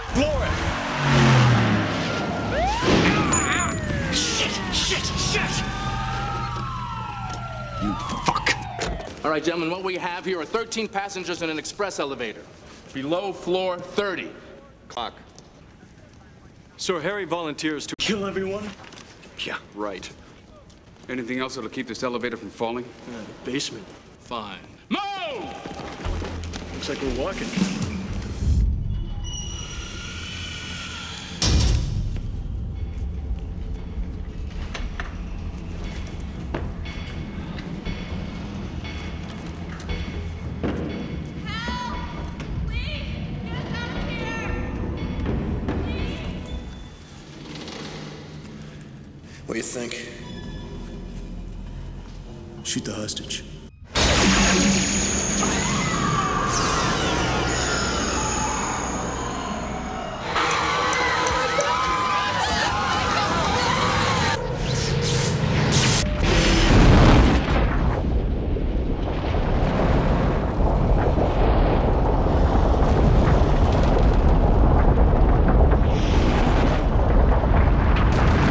Floor it! Shit! You fuck! All right, gentlemen, what we have here are 13 passengers in an express elevator. Below floor 30. Clock. Sir Harry volunteers to Kill everyone? Yeah, right. Anything else that'll keep this elevator from falling? The basement. Fine. Move! Looks like we're walking. What do you think? Shoot the hostage.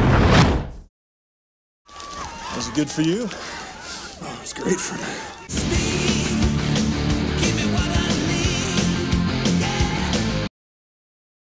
Was it good for you? Oh, it's great for me.